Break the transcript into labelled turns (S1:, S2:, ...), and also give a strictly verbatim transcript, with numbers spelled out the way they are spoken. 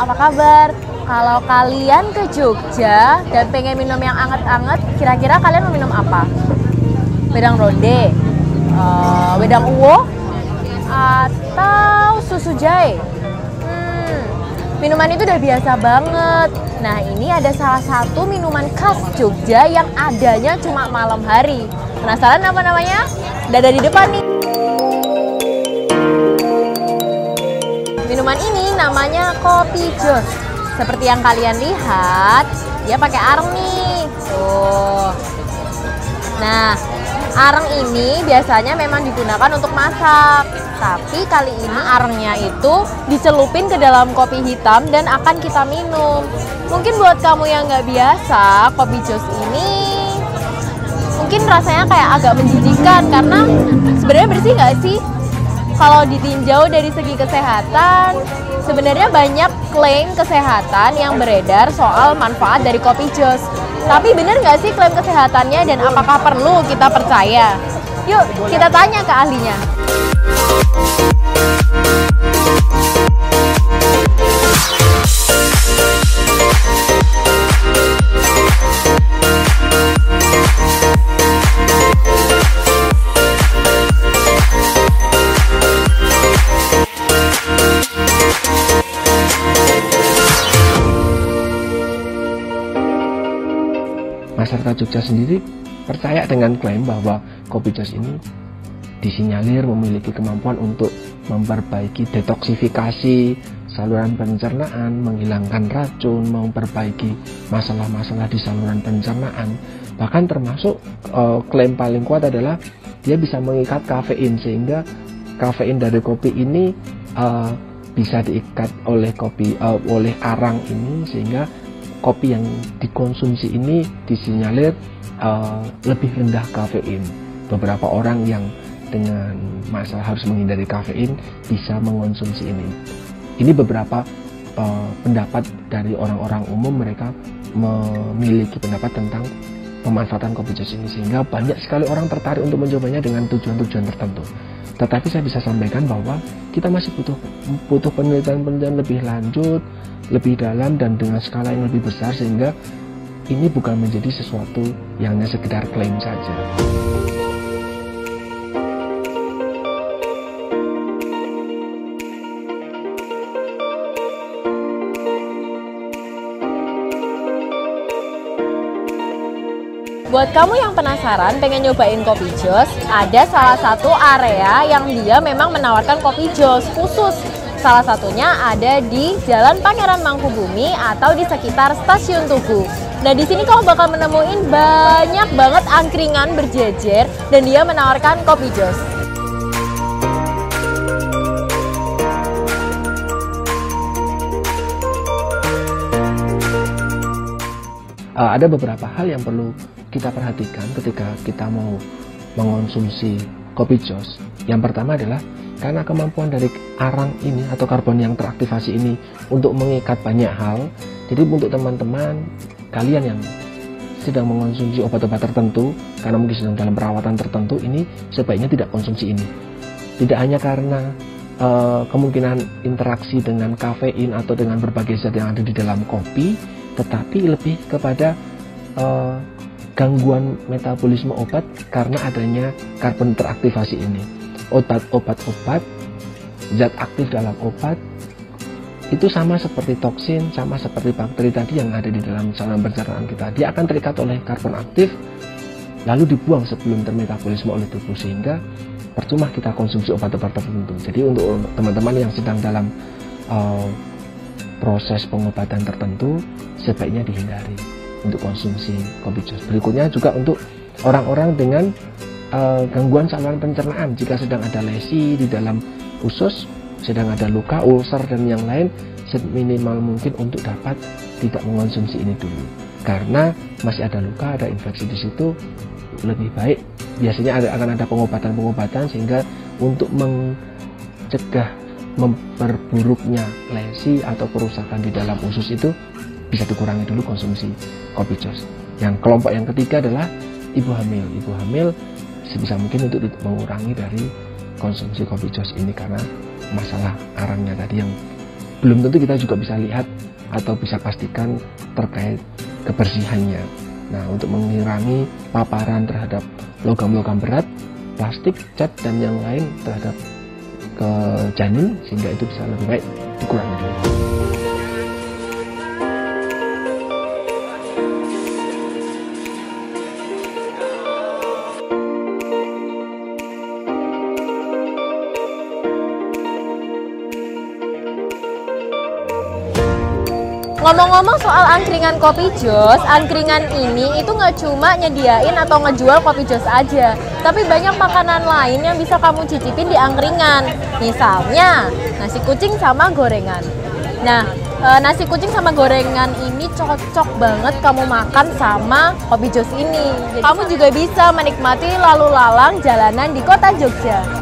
S1: apa kabar? Kalau kalian ke Jogja dan pengen minum yang anget-anget, kira-kira kalian mau minum apa? Wedang ronde, uh, wedang uwo, atau susu jahe? Hmm, minuman itu udah biasa banget. Nah, ini ada salah satu minuman khas Jogja yang adanya cuma malam hari. Penasaran apa namanya? Udah ada di depan nih. Minuman ini namanya kopi jos. Seperti yang kalian lihat, dia pakai areng nih. Tuh. Nah, areng ini biasanya memang digunakan untuk masak. Tapi kali ini arengnya itu dicelupin ke dalam kopi hitam dan akan kita minum. Mungkin buat kamu yang nggak biasa, kopi jos ini mungkin rasanya kayak agak menjijikan karena sebenarnya bersih nggak sih? Kalau ditinjau dari segi kesehatan, sebenarnya banyak klaim kesehatan yang beredar soal manfaat dari kopi jos. Tapi benar nggak sih klaim kesehatannya dan apakah perlu kita percaya? Yuk kita tanya ke ahlinya.
S2: Masyarakat Jogja sendiri percaya dengan klaim bahwa kopi jos ini disinyalir memiliki kemampuan untuk memperbaiki detoksifikasi saluran pencernaan, menghilangkan racun, memperbaiki masalah-masalah di saluran pencernaan. Bahkan termasuk uh, klaim paling kuat adalah dia bisa mengikat kafein, sehingga kafein dari kopi ini uh, bisa diikat oleh kopi uh, oleh arang ini, sehingga kopi yang dikonsumsi ini disinyalir uh, lebih rendah kafein. Beberapa orang yang dengan masalah harus menghindari kafein bisa mengonsumsi ini. Ini beberapa uh, pendapat dari orang-orang umum, mereka memiliki pendapat tentang pemanfaatan kopi jos ini, sehingga banyak sekali orang tertarik untuk mencobanya dengan tujuan-tujuan tertentu. Tetapi saya bisa sampaikan bahwa kita masih butuh butuh penelitian-penelitian lebih lanjut, lebih dalam dan dengan skala yang lebih besar, sehingga ini bukan menjadi sesuatu yang hanya sekedar klaim saja.
S1: Buat kamu yang penasaran pengen nyobain kopi jos, ada salah satu area yang dia memang menawarkan kopi jos khusus. Salah satunya ada di Jalan Pangeran Mangkubumi atau di sekitar Stasiun Tugu. Nah, di sini kamu bakal menemuin banyak banget angkringan berjejer dan dia menawarkan kopi jos.
S2: Uh, ada beberapa hal yang perlu kita perhatikan ketika kita mau mengonsumsi kopi jos. Yang pertama adalah karena kemampuan dari arang ini atau karbon yang teraktivasi ini untuk mengikat banyak hal, jadi untuk teman-teman kalian yang sedang mengonsumsi obat-obat tertentu, karena mungkin sedang dalam perawatan tertentu, ini sebaiknya tidak konsumsi ini. Tidak hanya karena uh, kemungkinan interaksi dengan kafein atau dengan berbagai zat yang ada di dalam kopi, tetapi lebih kepada uh, gangguan metabolisme obat karena adanya karbon teraktivasi ini. Obat-obat-obat, zat aktif dalam obat itu sama seperti toksin, sama seperti bakteri tadi yang ada di dalam saluran pencernaan kita. Dia akan terikat oleh karbon aktif lalu dibuang sebelum termetabolisme oleh tubuh, sehingga percuma kita konsumsi obat-obat tertentu. Jadi untuk teman-teman yang sedang dalam uh, proses pengobatan tertentu, sebaiknya dihindari untuk konsumsi kopi jos. Berikutnya juga untuk orang-orang dengan Uh, gangguan saluran pencernaan, jika sedang ada lesi di dalam usus, sedang ada luka, ulcer dan yang lain, seminimal mungkin untuk dapat tidak mengonsumsi ini dulu, karena masih ada luka, ada infeksi di situ. Lebih baik biasanya ada, akan ada pengobatan-pengobatan sehingga untuk mencegah memperburuknya lesi atau kerusakan di dalam usus itu bisa dikurangi dulu konsumsi kopi jos. Yang kelompok yang ketiga adalah ibu hamil. Ibu hamil sebisa mungkin untuk mengurangi dari konsumsi kopi jos ini karena masalah arangnya tadi yang belum tentu kita juga bisa lihat atau bisa pastikan terkait kebersihannya. Nah, untuk mengurangi paparan terhadap logam-logam berat, plastik, cat, dan yang lain terhadap ke janin, sehingga itu bisa lebih baik dikurangi dulu.
S1: Ngomong-ngomong soal angkringan Kopi Jos, angkringan ini itu nggak cuma nyediain atau ngejual Kopi Jos aja, tapi banyak makanan lain yang bisa kamu cicipin di angkringan. Misalnya nasi kucing sama gorengan. Nah, e, nasi kucing sama gorengan ini cocok banget kamu makan sama Kopi Jos ini. Jadi kamu juga bisa menikmati lalu lalang jalanan di kota Jogja.